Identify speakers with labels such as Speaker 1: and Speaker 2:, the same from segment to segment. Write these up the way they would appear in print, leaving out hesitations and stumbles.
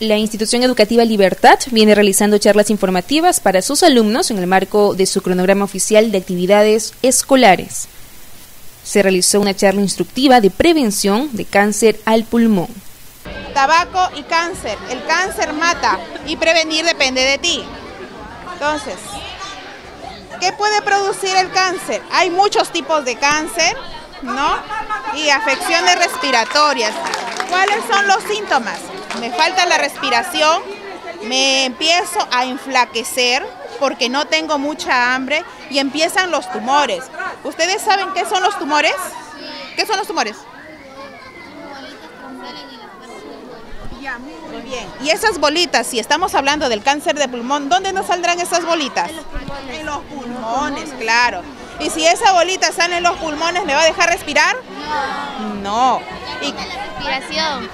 Speaker 1: La institución educativa Libertad viene realizando charlas informativas para sus alumnos en el marco de su cronograma oficial de actividades escolares. Se realizó una charla instructiva de prevención de cáncer al pulmón.
Speaker 2: Tabaco y cáncer. El cáncer mata y prevenir depende de ti. Entonces, ¿qué puede producir el cáncer? Hay muchos tipos de cáncer, ¿no? Y afecciones respiratorias. ¿Cuáles son los síntomas? Me falta la respiración, me empiezo a enflaquecer porque no tengo mucha hambre y empiezan los tumores. ¿Ustedes saben qué son los tumores? ¿Qué son los tumores? Ya, muy bien. Y esas bolitas, si estamos hablando del cáncer de pulmón, ¿dónde nos saldrán esas bolitas? En los pulmones. En los pulmones, claro. Y si esa bolita sale en los pulmones, ¿me va a dejar respirar? No.
Speaker 3: Y la respiración.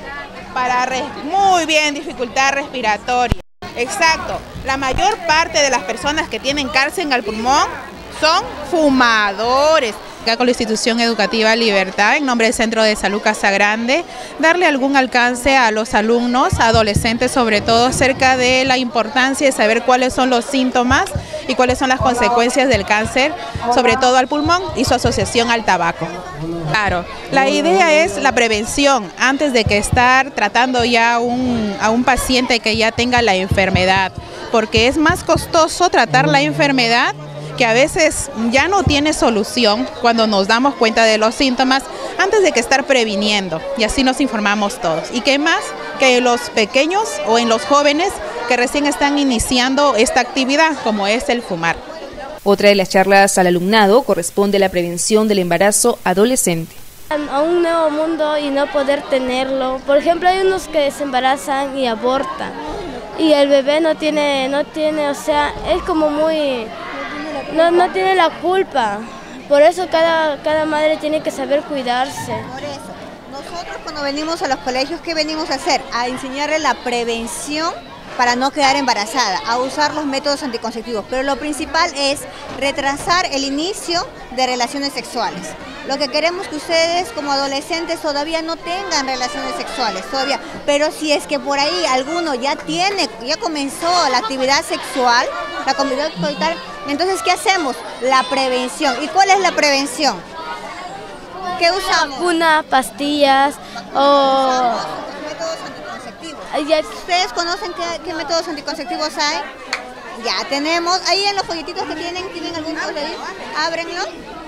Speaker 2: Muy bien, dificultad respiratoria. Exacto. La mayor parte de las personas que tienen cáncer al pulmón son fumadores. Acá con la institución educativa Libertad, en nombre del Centro de Salud Casa Grande, darle algún alcance a los alumnos, adolescentes sobre todo, acerca de la importancia de saber cuáles son los síntomas y cuáles son las consecuencias del cáncer, sobre todo al pulmón y su asociación al tabaco. Claro, la idea es la prevención antes de que estar tratando ya a un paciente que ya tenga la enfermedad, porque es más costoso tratar la enfermedad que a veces ya no tiene solución cuando nos damos cuenta de los síntomas antes de que estar previniendo, y así nos informamos todos. ¿Y qué más? Que los pequeños o en los jóvenes que recién están iniciando esta actividad, como es el fumar.
Speaker 1: Otra de las charlas al alumnado corresponde a la prevención del embarazo adolescente.
Speaker 4: A un nuevo mundo y no poder tenerlo. Por ejemplo, hay unos que se embarazan y abortan y el bebé no tiene, o sea, es como muy... No tiene la culpa, por eso cada madre tiene que saber cuidarse.
Speaker 5: Por eso, nosotros cuando venimos a los colegios, ¿qué venimos a hacer? A enseñarle la prevención para no quedar embarazada, a usar los métodos anticonceptivos, pero lo principal es retrasar el inicio de relaciones sexuales. Lo que queremos que ustedes como adolescentes todavía no tengan relaciones sexuales, todavía, pero si es que por ahí alguno ya comenzó la actividad sexual, la actividad coital, entonces ¿qué hacemos? La prevención. ¿Y cuál es la prevención? ¿Qué usamos?
Speaker 4: Una pastillas o
Speaker 5: métodos anticonceptivos. ¿Ustedes conocen qué métodos anticonceptivos hay? Ya tenemos, ahí en los folletitos que tienen algún folletito, ábrenlo.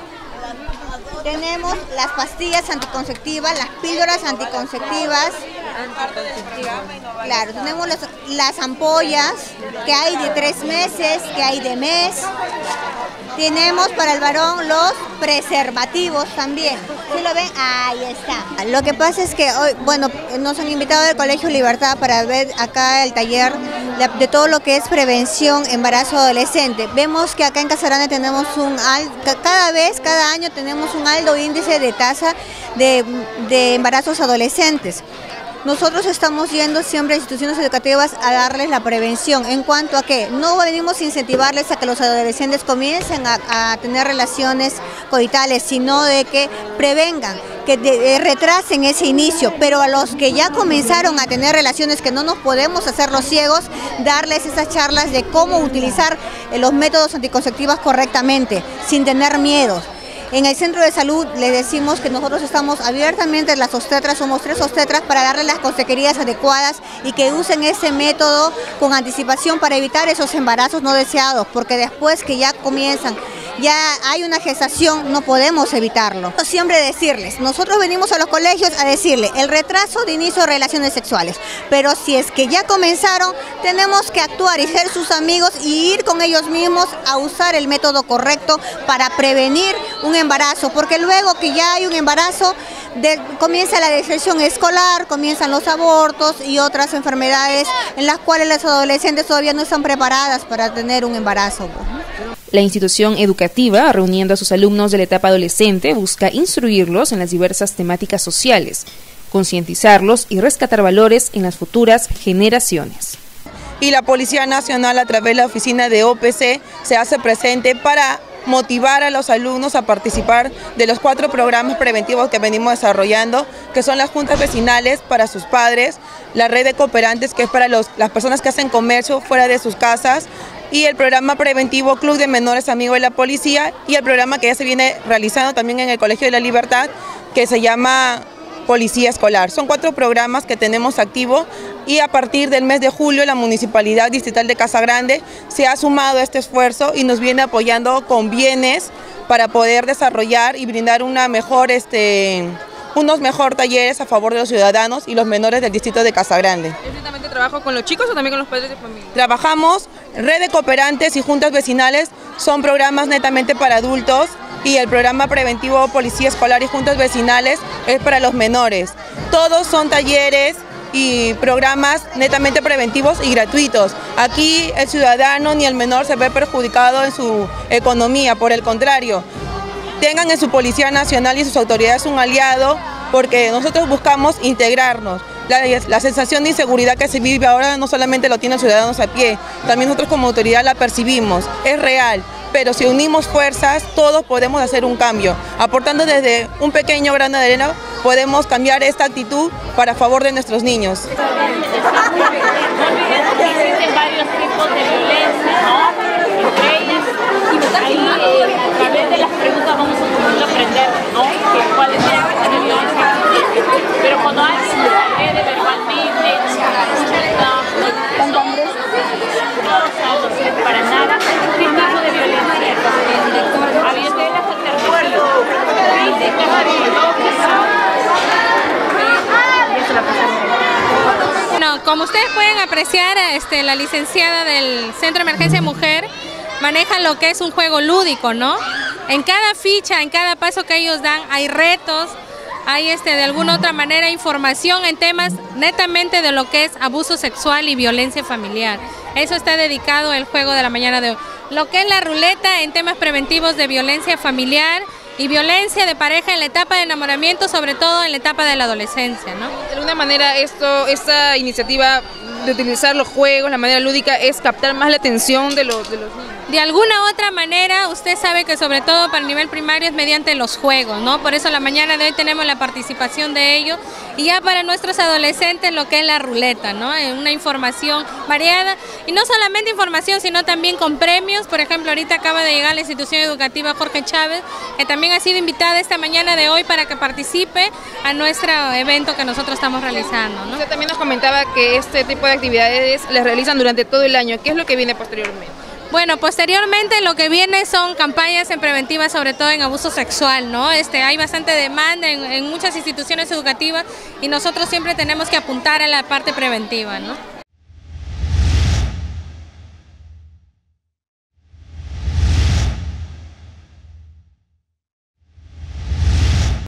Speaker 5: Tenemos las pastillas anticonceptivas, las píldoras anticonceptivas. Claro, tenemos las ampollas, que hay de 3 meses, que hay de mes. Tenemos para el varón los preservativos también. ¿Sí lo ven? Ahí está. Lo que pasa es que hoy, nos han invitado del Colegio Libertad para ver acá el taller de todo lo que es prevención embarazo adolescente. Vemos que acá en Casa Grande tenemos cada año tenemos un alto índice de tasa de embarazos adolescentes. Nosotros estamos yendo siempre a instituciones educativas a darles la prevención. ¿En cuanto a qué? No venimos a incentivarles a que los adolescentes comiencen a tener relaciones coitales, sino de que prevengan, que retrasen ese inicio. Pero a los que ya comenzaron a tener relaciones, que no nos podemos hacer los ciegos, darles esas charlas de cómo utilizar los métodos anticonceptivos correctamente, sin tener miedos. En el centro de salud les decimos que nosotros estamos abiertamente, las obstetras, somos 3 obstetras, para darles las consejerías adecuadas y que usen ese método con anticipación para evitar esos embarazos no deseados, porque después que ya comienzan, ya hay una gestación, no podemos evitarlo. Siempre decirles, nosotros venimos a los colegios a decirle el retraso de inicio de relaciones sexuales, pero si es que ya comenzaron, tenemos que actuar y ser sus amigos y ir con ellos mismos a usar el método correcto para prevenir un embarazo, porque luego que ya hay un embarazo, comienza la deserción escolar, comienzan los abortos y otras enfermedades en las cuales las adolescentes todavía no están preparadas para tener un embarazo.
Speaker 1: La institución educativa, reuniendo a sus alumnos de la etapa adolescente, busca instruirlos en las diversas temáticas sociales, concientizarlos y rescatar valores en las futuras generaciones.
Speaker 6: Y la Policía Nacional, a través de la oficina de OPC, se hace presente para motivar a los alumnos a participar de los 4 programas preventivos que venimos desarrollando, que son las juntas vecinales para sus padres, la red de cooperantes, que es para las personas que hacen comercio fuera de sus casas, y el programa preventivo Club de Menores Amigos de la Policía, y el programa que ya se viene realizando también en el Colegio de la Libertad, que se llama Policía Escolar. Son 4 programas que tenemos activos, y a partir del mes de julio la Municipalidad Distrital de Casa Grande se ha sumado a este esfuerzo y nos viene apoyando con bienes para poder desarrollar y brindar unos mejor talleres a favor de los ciudadanos y los menores del distrito de Casa Grande.
Speaker 1: ¿Es netamente trabajo con los chicos o también con los padres de familia?
Speaker 6: Trabajamos, red de cooperantes y juntas vecinales son programas netamente para adultos, y el programa preventivo Policía Escolar y juntas vecinales es para los menores. Todos son talleres y programas netamente preventivos y gratuitos. Aquí el ciudadano ni el menor se ve perjudicado en su economía, por el contrario. Tengan en su Policía Nacional y sus autoridades un aliado, porque nosotros buscamos integrarnos. La sensación de inseguridad que se vive ahora no solamente lo tienen los ciudadanos a pie, también nosotros como autoridad la percibimos, es real. Pero si unimos fuerzas, todos podemos hacer un cambio. Aportando desde un pequeño grano de arena, podemos cambiar esta actitud para favor de nuestros niños.
Speaker 7: Existen varios tipos de violencia, ¿no? Entre ellas, ahí, a través de las preguntas vamos a poder aprender, ¿no? ¿Cuál es la violencia? Pero cuando alguien se agrede verbalmente, no sabemos para nada qué tipo de violencia es. Había de las alternativas.
Speaker 8: Bueno, como ustedes pueden apreciar, la licenciada del Centro de Emergencia Mujer maneja lo que es un juego lúdico, ¿no? En cada ficha, en cada paso que ellos dan, hay retos, hay de alguna otra manera información en temas netamente de lo que es abuso sexual y violencia familiar. Eso está dedicado el juego de la mañana de hoy. Lo que es la ruleta en temas preventivos de violencia familiar y violencia de pareja en la etapa de enamoramiento, sobre todo en la etapa de la adolescencia, ¿no?
Speaker 1: De alguna manera esta iniciativa de utilizar los juegos, la manera lúdica, es captar más la atención de los niños.
Speaker 8: De alguna otra manera, usted sabe que sobre todo para el nivel primario es mediante los juegos, ¿no? Por eso la mañana de hoy tenemos la participación de ellos, y ya para nuestros adolescentes lo que es la ruleta, ¿no? Una información variada, y no solamente información, sino también con premios. Por ejemplo, ahorita acaba de llegar la institución educativa Jorge Chávez, que también ha sido invitada esta mañana de hoy para que participe a nuestro evento que nosotros estamos realizando, ¿no?
Speaker 1: Usted también nos comentaba que este tipo de actividades las realizan durante todo el año. ¿Qué es lo que viene posteriormente?
Speaker 8: Bueno, posteriormente lo que viene son campañas en preventiva, sobre todo en abuso sexual, ¿no? Hay bastante demanda en muchas instituciones educativas, y nosotros siempre tenemos que apuntar a la parte preventiva, ¿no?